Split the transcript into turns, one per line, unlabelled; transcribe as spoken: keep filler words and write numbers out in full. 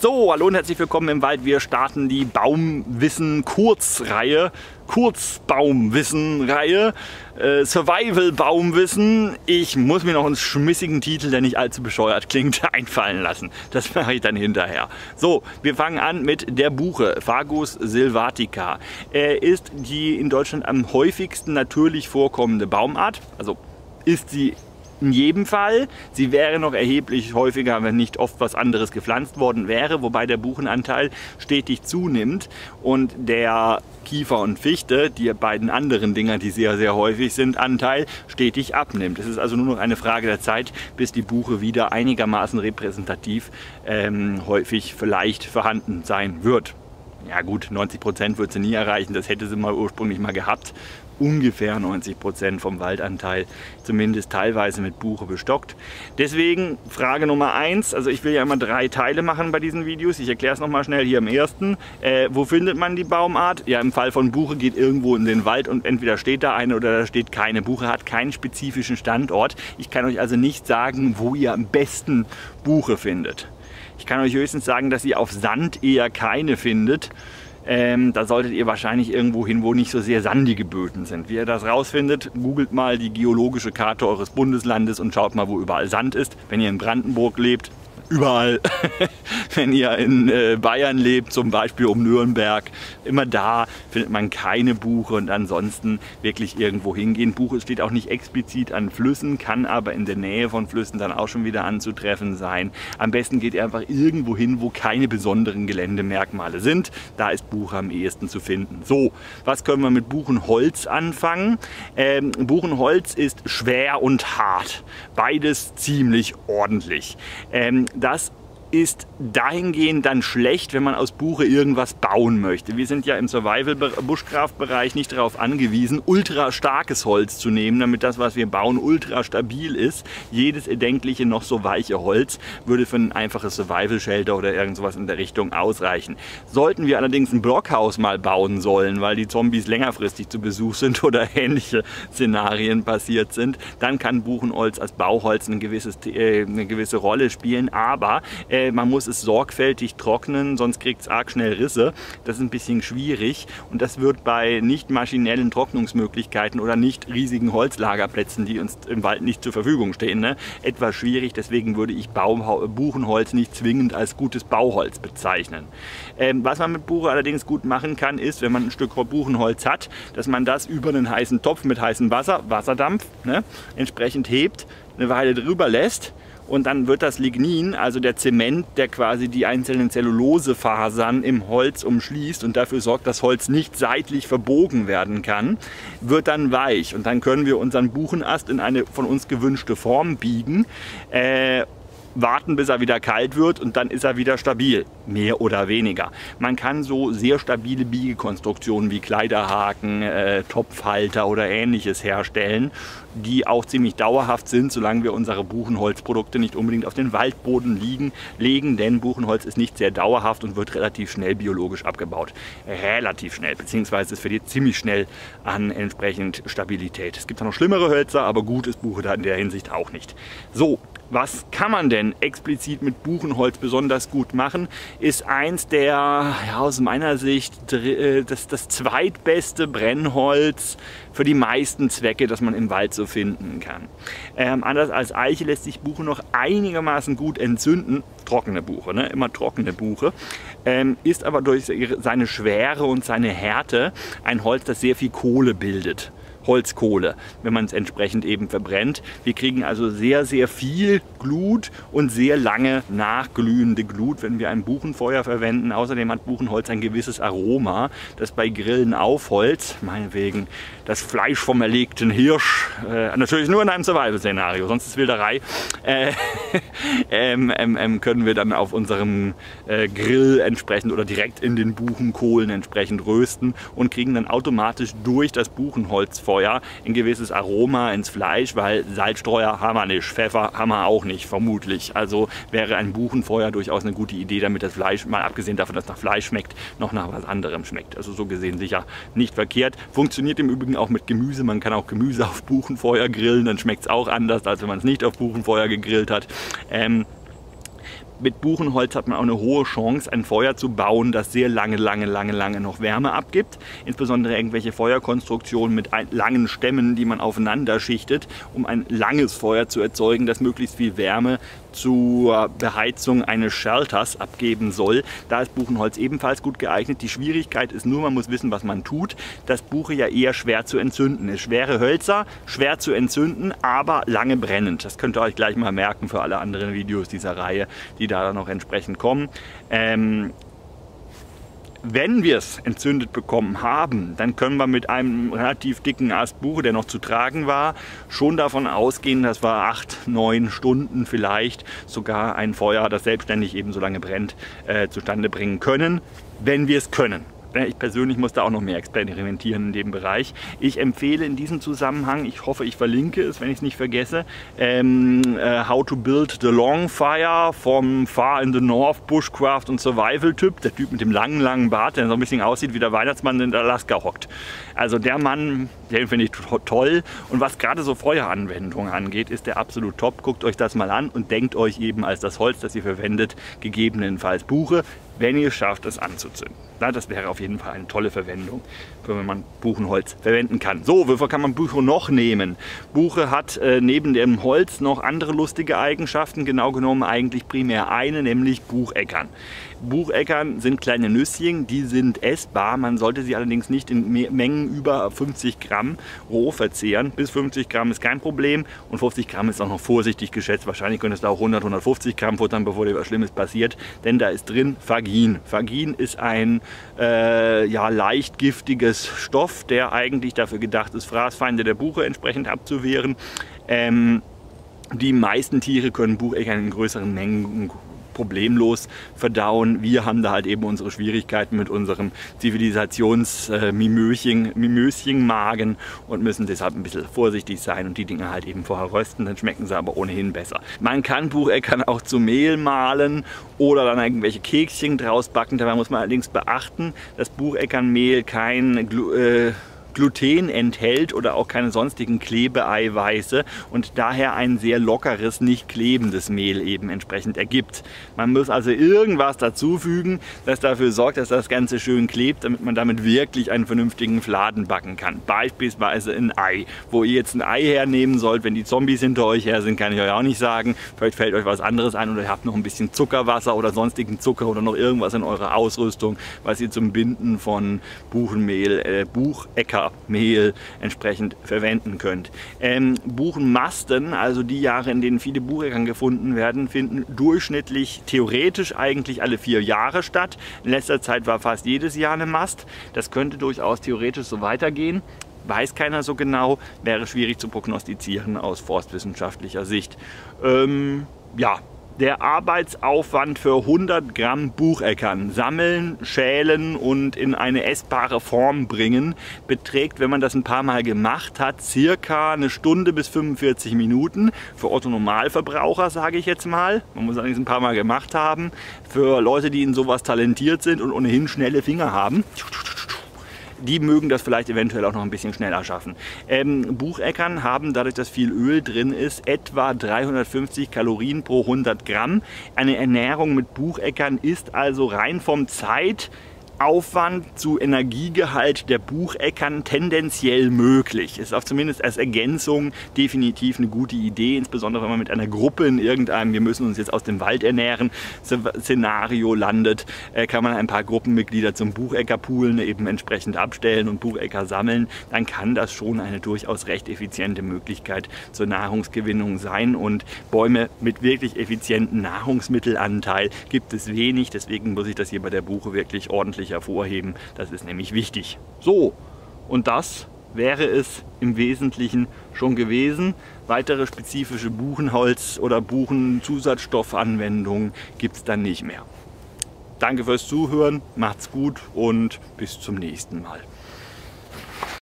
So, hallo und herzlich willkommen im Wald. Wir starten die Baumwissen-Kurzreihe, Kurzbaumwissen-Reihe, äh, Survival-Baumwissen. Ich muss mir noch einen schmissigen Titel, der nicht allzu bescheuert klingt, einfallen lassen. Das mache ich dann hinterher. So, wir fangen an mit der Buche, Fagus sylvatica. Er ist die in Deutschland am häufigsten natürlich vorkommende Baumart, also ist sie in jedem Fall. Sie wäre noch erheblich häufiger, wenn nicht oft was anderes gepflanzt worden wäre, wobei der Buchenanteil stetig zunimmt und der Kiefer und Fichte, die beiden anderen Dinger, die sehr, sehr häufig sind, Anteil stetig abnimmt. Es ist also nur noch eine Frage der Zeit, bis die Buche wieder einigermaßen repräsentativ ähm, häufig vielleicht vorhanden sein wird. Ja gut, neunzig Prozent wird sie nie erreichen, das hätte sie mal ursprünglich mal gehabt. Ungefähr neunzig Prozent vom Waldanteil, zumindest teilweise mit Buche bestockt. Deswegen Frage Nummer eins, also ich will ja immer drei Teile machen bei diesen Videos. Ich erkläre es nochmal schnell hier im ersten. Äh, wo findet man die Baumart? Ja, im Fall von Buche geht irgendwo in den Wald und entweder steht da eine oder da steht keine. Buche hat keinen spezifischen Standort. Ich kann euch also nicht sagen, wo ihr am besten Buche findet. Ich kann euch höchstens sagen, dass ihr auf Sand eher keine findet. Ähm, da solltet ihr wahrscheinlich irgendwo hin, wo nicht so sehr sandige Böden sind. Wie ihr das rausfindet, googelt mal die geologische Karte eures Bundeslandes und schaut mal, wo überall Sand ist. Wenn ihr in Brandenburg lebt, überall. Wenn ihr in äh, Bayern lebt, zum Beispiel um Nürnberg, immer da findet man keine Buche und ansonsten wirklich irgendwo hingehen. Buche steht auch nicht explizit an Flüssen, kann aber in der Nähe von Flüssen dann auch schon wieder anzutreffen sein. Am besten geht ihr einfach irgendwo hin, wo keine besonderen Geländemerkmale sind. Da ist Buche am ehesten zu finden. So, was können wir mit Buchenholz anfangen? Ähm, Buchenholz ist schwer und hart. Beides ziemlich ordentlich. Ähm, Das ist dahingehend dann schlecht, wenn man aus Buche irgendwas bauen möchte. Wir sind ja im Survival-Bushcraft-Bereich nicht darauf angewiesen, ultra starkes Holz zu nehmen, damit das, was wir bauen, ultra stabil ist. Jedes erdenkliche, noch so weiche Holz würde für ein einfaches Survival-Shelter oder irgend sowas in der Richtung ausreichen. Sollten wir allerdings ein Blockhaus mal bauen sollen, weil die Zombies längerfristig zu Besuch sind oder ähnliche Szenarien passiert sind, dann kann Buchenholz als Bauholz ein gewisses, äh, eine gewisse Rolle spielen, aber äh, man muss es sorgfältig trocknen, sonst kriegt es arg schnell Risse. Das ist ein bisschen schwierig und das wird bei nicht maschinellen Trocknungsmöglichkeiten oder nicht riesigen Holzlagerplätzen, die uns im Wald nicht zur Verfügung stehen, ne, etwas schwierig. Deswegen würde ich Baum, Buchenholz nicht zwingend als gutes Bauholz bezeichnen. Ähm, was man mit Buche allerdings gut machen kann, ist, wenn man ein Stück Buchenholz hat, dass man das über einen heißen Topf mit heißem Wasser, Wasserdampf, ne, entsprechend hebt, eine Weile drüber lässt. Und dann wird das Lignin, also der Zement, der quasi die einzelnen Zellulosefasern im Holz umschließt und dafür sorgt, dass Holz nicht seitlich verbogen werden kann, wird dann weich. Und dann können wir unseren Buchenast in eine von uns gewünschte Form biegen, äh, warten, bis er wieder kalt wird und dann ist er wieder stabil, mehr oder weniger. Man kann so sehr stabile Biegekonstruktionen wie Kleiderhaken, äh, Topfhalter oder ähnliches herstellen, die auch ziemlich dauerhaft sind, solange wir unsere Buchenholzprodukte nicht unbedingt auf den Waldboden liegen, legen, denn Buchenholz ist nicht sehr dauerhaft und wird relativ schnell biologisch abgebaut. Relativ schnell, beziehungsweise es verliert ziemlich schnell an entsprechend Stabilität. Es gibt auch noch schlimmere Hölzer, aber gut ist Buche da in der Hinsicht auch nicht. So, was kann man denn explizit mit Buchenholz besonders gut machen, ist eins der, ja, aus meiner Sicht, das, das zweitbeste Brennholz für die meisten Zwecke, das man im Wald so finden kann. Ähm, anders als Eiche lässt sich Buche noch einigermaßen gut entzünden, trockene Buche, ne? Immer trockene Buche, ähm, ist aber durch seine Schwere und seine Härte ein Holz, das sehr viel Kohle bildet. Holzkohle, wenn man es entsprechend eben verbrennt. Wir kriegen also sehr, sehr viel Glut und sehr lange nachglühende Glut, wenn wir ein Buchenfeuer verwenden. Außerdem hat Buchenholz ein gewisses Aroma, das bei Grillen auf Holz, meinetwegen das Fleisch vom erlegten Hirsch, äh, natürlich nur in einem Survival-Szenario, sonst ist Wilderei, äh, ähm, ähm, können wir dann auf unserem äh, Grill entsprechend oder direkt in den Buchenkohlen entsprechend rösten und kriegen dann automatisch durch das Buchenholzfeuer ein gewisses Aroma ins Fleisch, weil Salzstreuer haben wir nicht, Pfeffer haben wir auch nicht, vermutlich. Also wäre ein Buchenfeuer durchaus eine gute Idee, damit das Fleisch, mal abgesehen davon, dass es nach Fleisch schmeckt, noch nach was anderem schmeckt. Also so gesehen sicher nicht verkehrt. Funktioniert im Übrigen auch mit Gemüse. Man kann auch Gemüse auf Buchenfeuer grillen, dann schmeckt es auch anders, als wenn man es nicht auf Buchenfeuer gegrillt hat. Ähm, Mit Buchenholz hat man auch eine hohe Chance, ein Feuer zu bauen, das sehr lange, lange, lange, lange noch Wärme abgibt. Insbesondere irgendwelche Feuerkonstruktionen mit langen Stämmen, die man aufeinander schichtet, um ein langes Feuer zu erzeugen, das möglichst viel Wärme zur Beheizung eines Shelters abgeben soll. Da ist Buchenholz ebenfalls gut geeignet. Die Schwierigkeit ist nur, man muss wissen, was man tut, dass Buche ja eher schwer zu entzünden ist. Schwere Hölzer, schwer zu entzünden, aber lange brennend. Das könnt ihr euch gleich mal merken für alle anderen Videos dieser Reihe, die da noch entsprechend kommen. Ähm, Wenn wir es entzündet bekommen haben, dann können wir mit einem relativ dicken Ast Buche, der noch zu tragen war, schon davon ausgehen, dass wir acht, neun Stunden vielleicht sogar ein Feuer, das selbstständig eben so lange brennt, äh, zustande bringen können, wenn wir es können. Ich persönlich muss da auch noch mehr experimentieren in dem Bereich. Ich empfehle in diesem Zusammenhang, ich hoffe, ich verlinke es, wenn ich es nicht vergesse, ähm, äh, How to Build the Long Fire vom Far in the North Bushcraft und Survival Typ. Der Typ mit dem langen, langen Bart, der so ein bisschen aussieht wie der Weihnachtsmann, der in Alaska hockt. Also der Mann, den finde ich toll. Und was gerade so Feueranwendungen angeht, ist der absolut top. Guckt euch das mal an und denkt euch eben als das Holz, das ihr verwendet, gegebenenfalls Buche, wenn ihr es schafft, es anzuzünden. Na, das wäre auf jeden Fall eine tolle Verwendung, wenn man Buchenholz verwenden kann. So, wofür kann man Buche noch nehmen? Buche hat äh, neben dem Holz noch andere lustige Eigenschaften, genau genommen eigentlich primär eine, nämlich Bucheckern. Bucheckern sind kleine Nüsschen, die sind essbar. Man sollte sie allerdings nicht in Mengen über fünfzig Gramm roh verzehren. Bis fünfzig Gramm ist kein Problem und fünfzig Gramm ist auch noch vorsichtig geschätzt. Wahrscheinlich könntest du auch hundert, hundertfünfzig Gramm futtern, bevor dir was Schlimmes passiert, denn da ist drin Fagin. Fagin ist ein äh, ja, leicht giftiges Stoff, der eigentlich dafür gedacht ist, Fraßfeinde der Buche entsprechend abzuwehren. Ähm, die meisten Tiere können Bucheckern in größeren Mengen problemlos verdauen. Wir haben da halt eben unsere Schwierigkeiten mit unserem Zivilisations-Mimöschen-Magen und müssen deshalb ein bisschen vorsichtig sein und die Dinge halt eben vorher rösten, dann schmecken sie aber ohnehin besser. Man kann Bucheckern auch zu Mehl mahlen oder dann irgendwelche Kekschen draus backen. Dabei muss man allerdings beachten, dass Bucheckernmehl kein Glu äh, Gluten enthält oder auch keine sonstigen Klebeeiweiße und daher ein sehr lockeres, nicht klebendes Mehl eben entsprechend ergibt. Man muss also irgendwas dazufügen, das dafür sorgt, dass das Ganze schön klebt, damit man damit wirklich einen vernünftigen Fladen backen kann. Beispielsweise ein Ei. Wo ihr jetzt ein Ei hernehmen sollt, wenn die Zombies hinter euch her sind, kann ich euch auch nicht sagen. Vielleicht fällt euch was anderes ein oder ihr habt noch ein bisschen Zuckerwasser oder sonstigen Zucker oder noch irgendwas in eurer Ausrüstung, was ihr zum Binden von Buchenmehl, äh, Buchecker Mehl entsprechend verwenden könnt. Ähm, Buchenmasten, also die Jahre, in denen viele Bucheckern gefunden werden, finden durchschnittlich theoretisch eigentlich alle vier Jahre statt. In letzter Zeit war fast jedes Jahr eine Mast. Das könnte durchaus theoretisch so weitergehen. Weiß keiner so genau, wäre schwierig zu prognostizieren aus forstwissenschaftlicher Sicht. Ähm, ja. Der Arbeitsaufwand für hundert Gramm Bucheckern sammeln, schälen und in eine essbare Form bringen beträgt, wenn man das ein paar Mal gemacht hat, circa eine Stunde bis fünfundvierzig Minuten. Für Otto-Normalverbraucher sage ich jetzt mal. Man muss allerdings ein paar Mal gemacht haben. Für Leute, die in sowas talentiert sind und ohnehin schnelle Finger haben, die mögen das vielleicht eventuell auch noch ein bisschen schneller schaffen. Ähm, Bucheckern haben, dadurch, dass viel Öl drin ist, etwa dreihundertfünfzig Kalorien pro hundert Gramm. Eine Ernährung mit Bucheckern ist also rein vom Zeit- Aufwand zu Energiegehalt der Bucheckern tendenziell möglich. Ist auch zumindest als Ergänzung definitiv eine gute Idee, insbesondere wenn man mit einer Gruppe in irgendeinem "wir müssen uns jetzt aus dem Wald ernähren" Szenario landet, kann man ein paar Gruppenmitglieder zum Bucheckerpoolen eben entsprechend abstellen und Buchecker sammeln. Dann kann das schon eine durchaus recht effiziente Möglichkeit zur Nahrungsgewinnung sein und Bäume mit wirklich effizientem Nahrungsmittelanteil gibt es wenig, deswegen muss ich das hier bei der Buche wirklich ordentlich hervorheben. Das ist nämlich wichtig. So, und das wäre es im Wesentlichen schon gewesen. Weitere spezifische Buchenholz- oder Buchenzusatzstoffanwendungen gibt es dann nicht mehr. Danke fürs Zuhören, macht's gut und bis zum nächsten Mal.